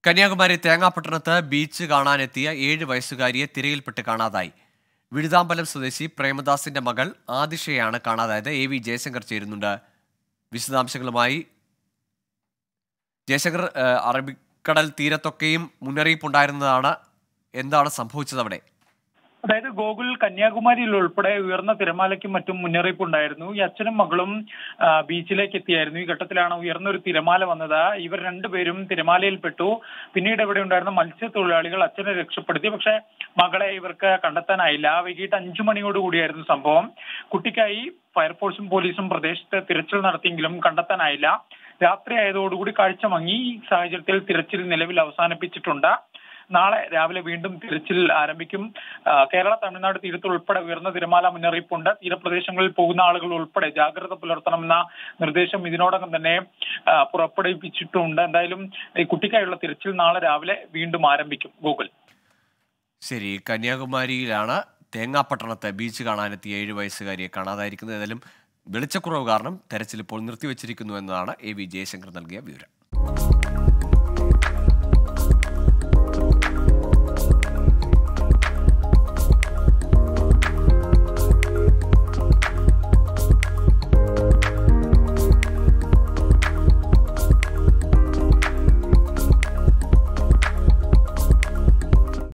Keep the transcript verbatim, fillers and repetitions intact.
Kanyakumari തേങ്ങാപട്ടണത്ത് beach കാണാനെത്തിയ ഏഴ് വയസ്സുകാരിയെ തിരയിൽപ്പെട്ട് കാണാതായി. വിഴുതാമ്പലം സ്വദേശി പ്രേമദാസിന്റെ മകൾ ആദിഷയാണ് കാണാതായത്. എ വി ജയശങ്കർ ചേരുന്നുണ്ട് വിശദാംശങ്ങളുമായി. ജയശങ്കർ, അറബിക്കടൽ തീരത്തൊക്കെയും മുന്നറിയിപ്പുണ്ടായിരുന്നതാണ്. എന്താണ് സംഭവിച്ചത് അവിടെ? അതായത് ഗോകുൽ, കന്യാകുമാരിയിൽ ഉൾപ്പെടെ ഉയർന്ന തിരമാലയ്ക്കും മറ്റും മുന്നറിയിപ്പ് ഉണ്ടായിരുന്നു. ഈ അച്ഛനും മകളും ബീച്ചിലേക്ക് എത്തിയായിരുന്നു. ഈ ഘട്ടത്തിലാണ് ഉയർന്നൊരു തിരമാല വന്നത്. ഇവർ രണ്ടുപേരും തിരമാലയിൽപ്പെട്ടു. പിന്നീട് ഇവിടെ ഉണ്ടായിരുന്ന മത്സ്യത്തൊഴിലാളികൾ അച്ഛനെ രക്ഷപ്പെടുത്തി. പക്ഷെ മകളെ ഇവർക്ക് കണ്ടെത്താനായില്ല. വൈകിട്ട് അഞ്ചു മണിയോടുകൂടിയായിരുന്നു സംഭവം. കുട്ടിക്കായി ഫയർഫോഴ്സും പോലീസും പ്രദേശത്ത് തിരച്ചിൽ നടത്തിയെങ്കിലും കണ്ടെത്താനായില്ല. രാത്രി ആയതോടുകൂടി കാഴ്ച മങ്ങി. ഈ സാഹചര്യത്തിൽ തിരച്ചിൽ നിലവിൽ അവസാനിപ്പിച്ചിട്ടുണ്ട്. നാളെ രാവിലെ വീണ്ടും തിരച്ചിൽ ആരംഭിക്കും. കേരള തമിഴ്നാട് തീരത്ത് ഉൾപ്പെടെ ഉയർന്ന തിരമാല മുന്നറിയിപ്പുണ്ട്. തീരപ്രദേശങ്ങളിൽ പോകുന്ന ആളുകൾ ഉൾപ്പെടെ ജാഗ്രത പുലർത്തണമെന്ന നിർദ്ദേശം ഇതിനോടകം തന്നെ പുറപ്പെടുവിപ്പിച്ചിട്ടുണ്ട്. എന്തായാലും ഈ കുട്ടിക്കായുള്ള തിരച്ചിൽ നാളെ രാവിലെ വീണ്ടും ആരംഭിക്കും. ഗൂഗിൾ ശരി, കന്യാകുമാരിയിലാണ് തേങ്ങാപട്ടണത്ത് ബീച്ച് കാണാനെത്തിയ ഏഴ് വയസ്സുകാരിയെ കാണാതായിരിക്കുന്നത്. ഏതായാലും വെളിച്ചക്കുറവ് കാരണം തെരച്ചിൽ ഇപ്പോൾ നിർത്തിവെച്ചിരിക്കുന്നു എന്നതാണ് എ വി ജയശങ്കർ നൽകിയ വിവരം.